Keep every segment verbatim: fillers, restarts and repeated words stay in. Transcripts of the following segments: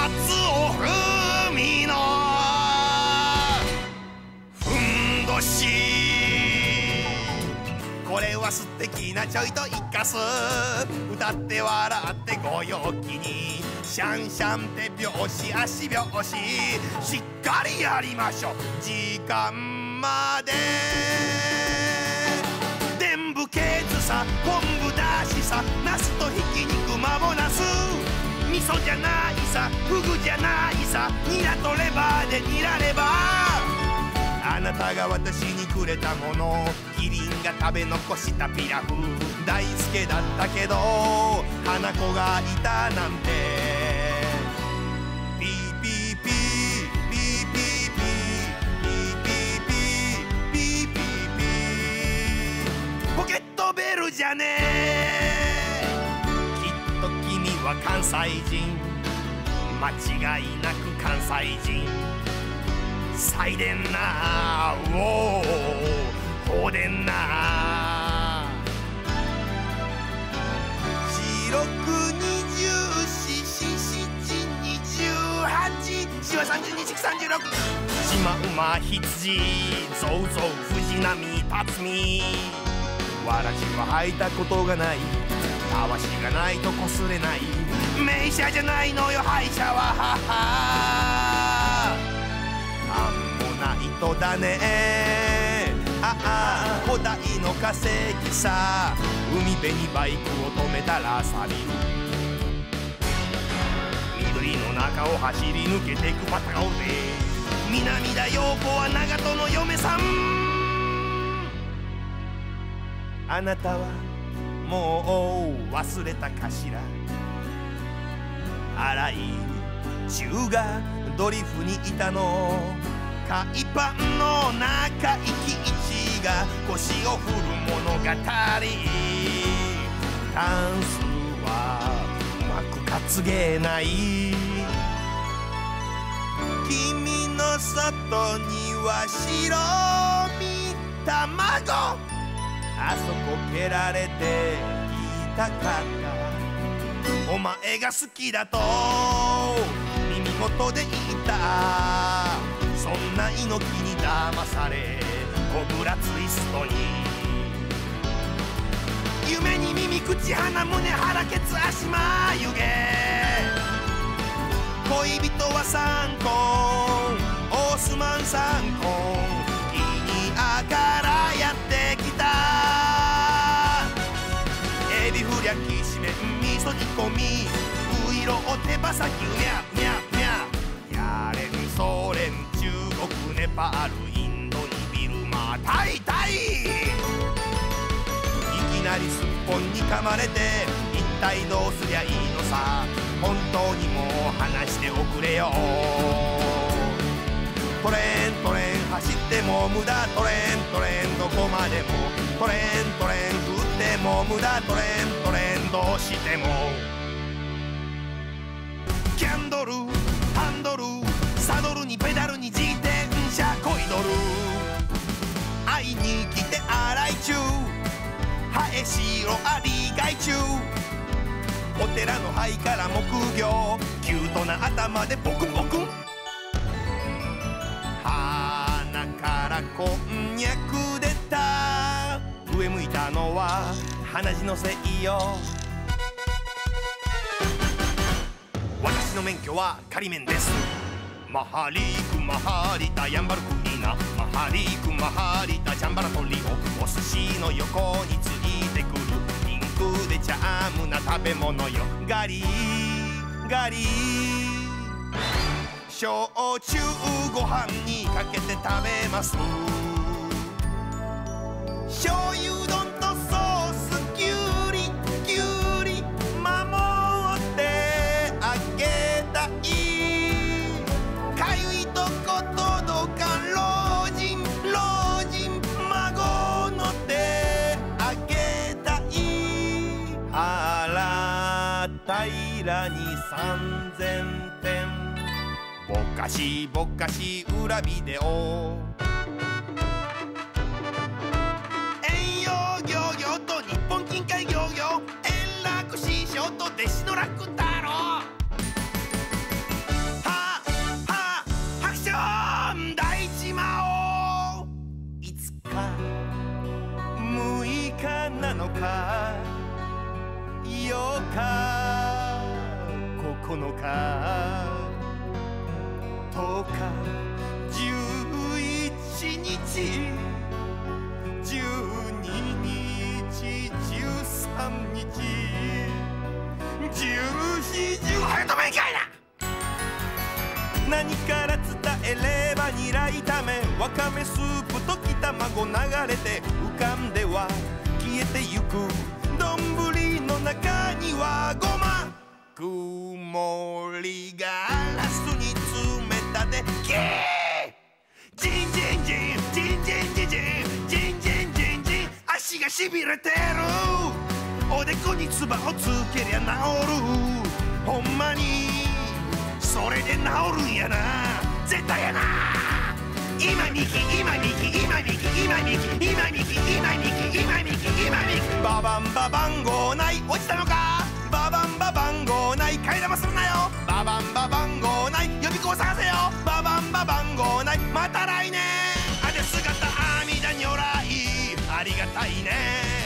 を踏みのふんどし、これは素敵なちょいと生かす、歌って笑ってご陽気に、シャンシャン手拍子足拍子、しっかりやりましょう時間まで。伝武系図さ昆布だしさ、ナスとひき肉マボナス、味噌じゃないさフグじゃないさ、ニラとレバーでニラレバー。あなたが私にくれたもの、キリンが食べ残したピラフ、大好きだったけど花子がいたなんて。ピーピーピーピーピーピーピーピーピーピーピーピー、ポケットベルじゃねえ。きっと君は関西人、間違いなく関西人。サイデンなウォー放電な、四六二十四四七二十八、四は三十二四三十六、シマウマ羊ゾウゾウ藤波辰巳、わらじは履いたことがない、たわしがないとこすれない、名車じゃないのよ廃車は。ははなんもないとだね、ああ古代の化石さ、海辺にバイクを止めたら錆びる、緑の中を走り抜けてくパタオで、南田陽子は長門の嫁さん。あなたはもう忘れたかしら、荒井中がドリフにいたの、海パンの中井貴一が腰を振る物語、タンスはうまく担げない、君の外には白身卵、あそこ蹴られて言いたかった、お前が好きだと耳元で言った、そんな猪木に騙されコブラツイストに、夢に耳口鼻胸腹ケツ足眉毛、恋人はサンコンオースマンサンコン、ギニアからやってきた、エビフリャキシメン味噌煮込み、ウイロお手羽先うにゃうにゃうにゃ、やれんそれん中国ネパールインドにビルマタイタイ、いきなりすっぽんに噛まれて一体どうすりゃいいのさ、本当にもう話しておくれよ。トレントレン走っても無駄、トレントレンどこまでも、トレントレン振っても無駄、トレントレンどうしても、キャンドルハンドルサドルにペダルに自転車こいどる、会いに来て洗い中、ハエシロアリ害虫、お寺の灰から木魚、キュートな頭でポクポク、鼻からこんにゃく出た、上向いたのは鼻血のせいよ、私の免許は仮免です。マハリークマハリタヤンバルクリーナ、マハリークマハリタジャンバラトリオ、お寿司の横についてくるピンクでチャームな食べ物よ、ガリガリ焼酎ご飯にかけて食べます、醤油丼とソースきゅうりきゅうり守ってあげたい、かゆいとこ届かん老人老人孫の手あげたい、腹平にさんぜんてん、ぼかしぼかし裏ビデオ、遠洋漁業と日本近海漁業、円楽師匠と弟子の楽太郎、 このかとおかじゅういちにちじゅうににちじゅうさんにちじゅうよんじゅうごはやとめんかいな。何から伝えればニラ炒めわかめスープ溶き卵流れて浮かんでは消えてゆく丼の中にはごま曇りガラスに詰めたでキージンジンジンジンジンジンジンジンジンジンジン足がしびれてるおでこにつばをつけりゃ治るほんまにそれで治るんやな絶対やな今右今右今右今右今右今右今右今右ババンバ番号ない落ちたのかババンバ番号ない替え玉するなよババンバ番号ない予備校探せよババンバ番号ないまた来年あで姿阿弥陀如来ありがたいね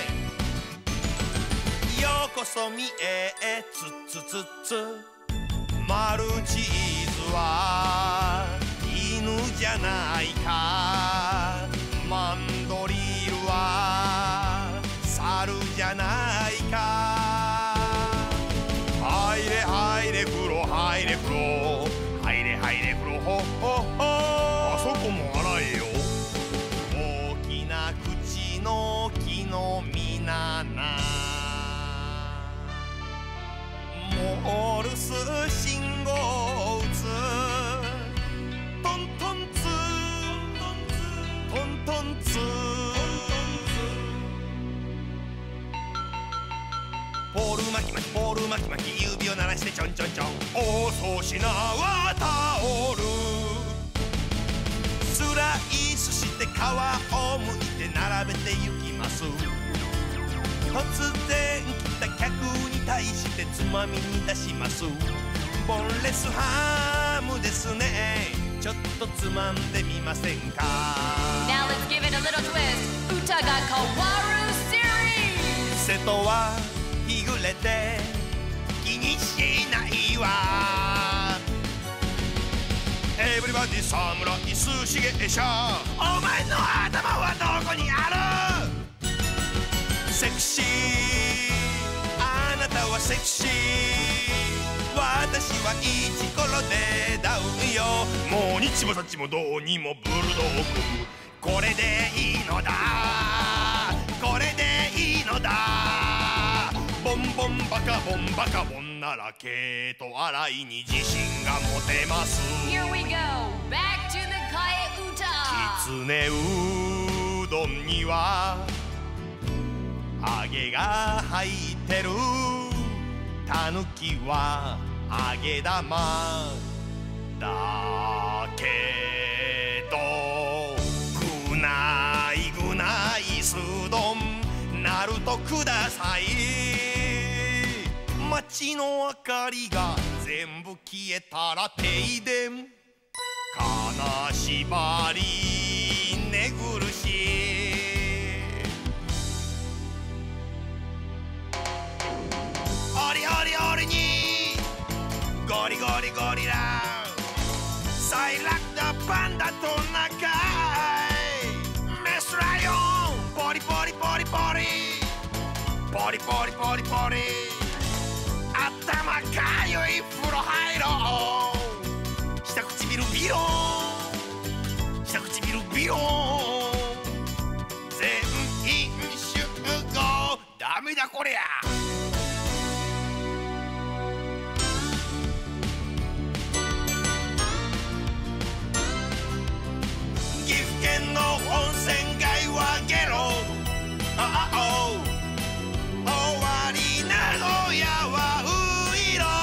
ようこそ三重へつつつつマルチーズは犬じゃないかマンドリルは猿じゃないか入れ入れ風呂入れ風呂入れ入れ風呂ほほほあそこも洗えよ大きな口の木の実ななモールス信号打つトントンツートントンツーポール巻き巻きポール巻き巻き指を鳴らしてちょんちょんちょんお粗品はタオルスライスして皮をむいて並べてゆきます突然来た客に対してつまみに出しますボンレスハムですねちょっとつまんでみませんか Now let's give it a little twist 歌が変わるシリーズ瀬戸は日暮れて気にしないわエブリバディ侍寿司芸者お前の頭はどこにあるセクシーあなたはセクシー私はイチコロでダウンよもう日もさっちもどうにもブルドッグこれでいいのだこれでいいのだボンボンバカボンバカボンなら毛と洗いに自信が持てます Here we go back to the 替え歌きつねうどんには揚げが入ってるたぬきは揚げ玉だけどぐないぐないすどんなるとください街の明かりが全部消えたら停電金縛り寝苦しいオリオリオリにゴリゴリゴリラサイラクダパンダトナカイメスライオンポリポリポリポリポリポリポリポリ頭かゆい風呂入ろう下唇ビロン下唇ビロン全員集合ダメだこりゃ岐阜県の温泉街はゲロああお終わり名古屋はウイロ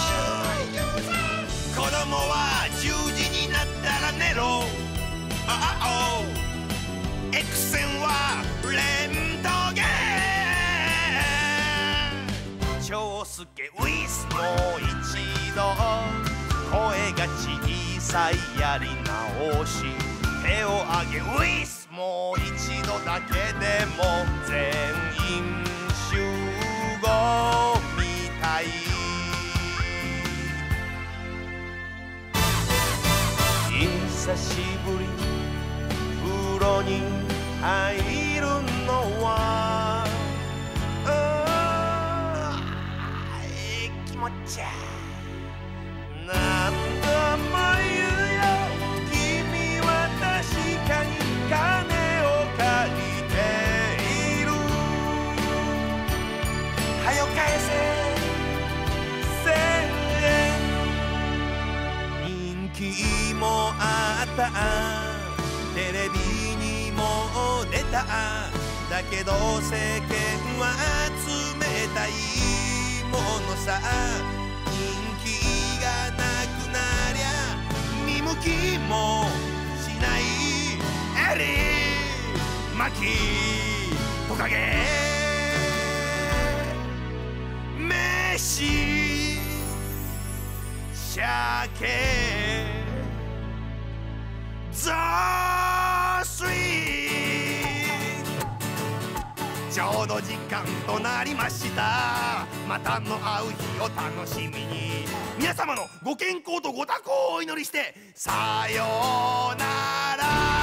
子供はじゅうじになったら寝ろああお X 線はレントゲン長介ウィスもう一度声が小さいやり直し手を挙げウィスもう一度だけでも全員集合みたい久しぶり風呂に入るのはあーええ気持ちや何度も言うよ君は確かに金を借りているはよ返せせんえん人気もあったテレビにも出ただけど世間は冷たいものさ人気がなくなりゃ見向きもしないエリーマキトカゲメシシャケザスイちょうど時間となりました。またの会う日を楽しみに皆様のご健康とご多幸をお祈りしてさようなら。